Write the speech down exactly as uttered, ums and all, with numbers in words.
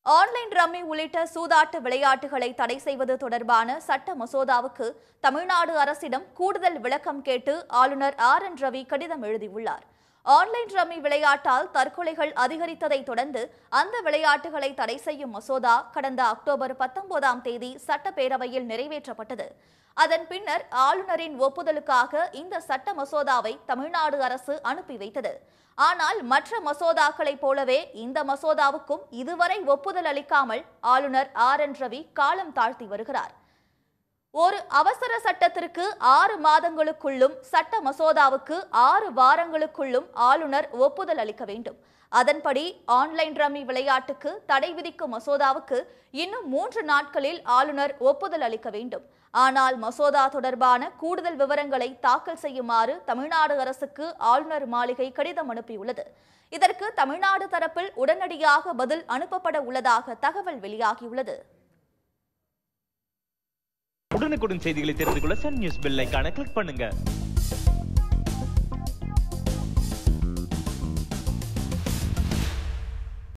Online rummy உள்ளிட்ட சூதாட்ட விளையாட்டுகளை தடை செய்வது தொடர்பான சட்ட மசோதாவுக்கு தமிழ்நாடு அரசிடம் கூடுதல் விளக்கம் கேட்டு ஆளுநர் ஆர் என் ரவி கடிதம் எழுதியுள்ளார். ஆன்லைன் ரம்மி விளையாட்டால் தற்கொலைகள் அதிகரித்ததை தொடர்ந்து அந்த விளையாட்டுகளை தடை செய்யும் மசோதா கடந்த அக்டோபர் பத்தொன்பதாம் தேதி சட்டப்பேரவையில் நிறைவேற்றப்பட்டது. அதன் பின்னர் ஆளுநரின் ஒப்புதலுக்காக இந்த சட்ட மசோதாவை தமிழ்நாடு அரசு அனுப்பி வைத்தது. ஆனால் மற்ற மசோதாக்களைப் போலவே இந்த மசோதாவுக்கும் இதுவரை ஒப்புதல் அளிக்காமல் ஆளுநர் ஆர் என் ரவி காலம் தாழ்த்தி வருகிறார். ஒரு அவசர சட்டத்திற்கு ஆறு மாதங்களுக்குள்ளும் சட்ட மசோதாவுக்கு ஆறு வாரங்களுக்குள்ளும் ஆளுநர் ஒப்புதல் அளிக்க வேண்டும். அதன்படி ஆன்லைன் ரம்மி விளையாட்டுக்கு தடை விதிக்கும் மசோதாவுக்கு இன்னும் மூன்று நாட்களில் ஆளுநர் ஒப்புதல் அளிக்க வேண்டும். ஆனால் மசோதா தொடர்பான கூடுதல் விவரங்களை தாக்கல் செய்யுமாறு தமிழ்நாடு அரசுக்கு ஆளுநர் மாளிகை கடிதம் அனுப்பியுள்ளது. இதற்கு தமிழ்நாடு தரப்பில் உடனடியாக பதில் அனுப்பப்பட உள்ளதாக தகவல் வெளியாகியுள்ளது. உடனுக்குடன் செய்திகளை தெரிந்து கொள்ள சன் நியூஸ் பெல் ஐகானை கிளிக் பண்ணுங்க.